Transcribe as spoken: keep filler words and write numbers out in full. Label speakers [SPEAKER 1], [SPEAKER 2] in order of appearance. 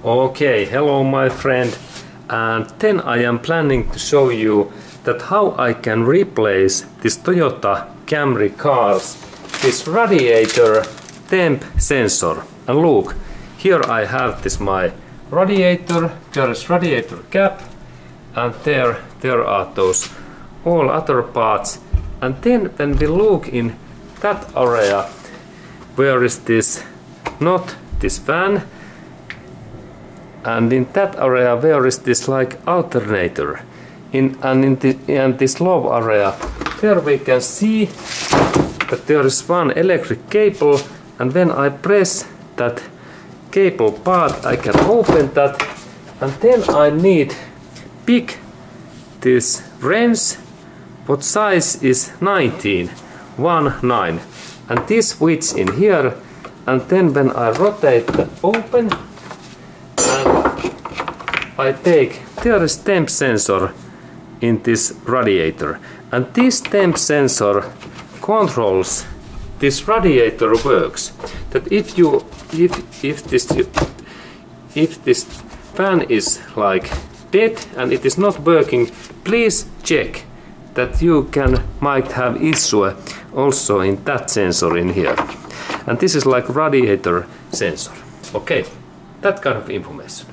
[SPEAKER 1] Okay, hello my friend, and then I am planning to show you that how I can replace this Toyota Camry cars this radiator temp sensor. And look, here I have this my radiator, there is radiator cap, and there there are those all other parts. And then when we look in that area where is this not this fan, and in that area where is this like alternator, in and in, the, in this low area there we can see that there is one electric cable, and when I press that cable part I can open that, and then I need pick this wrench. What size is nineteen, one nine, and this switch in here, and then when I rotate the open and I take, there is temp sensor in this radiator, and this temp sensor controls this radiator works. That if you if if this if this fan is like dead and it is not working, please check that you can might have issue also in that sensor in here. And this is like radiator sensor. Okay, that kind of information.